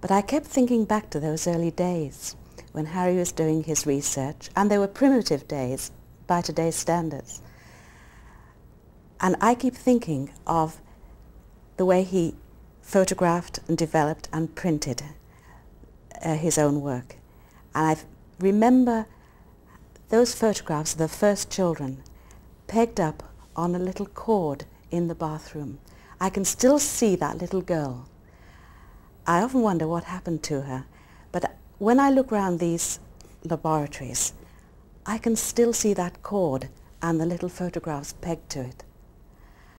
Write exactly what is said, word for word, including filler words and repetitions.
But I kept thinking back to those early days when Harry was doing his research, and they were primitive days by today's standards. And I keep thinking of the way he photographed and developed and printed uh, his own work. And I remember those photographs of the first children pegged up on a little cord in the bathroom. I can still see that little girl. I often wonder what happened to her, but when I look around these laboratories, I can still see that cord and the little photographs pegged to it.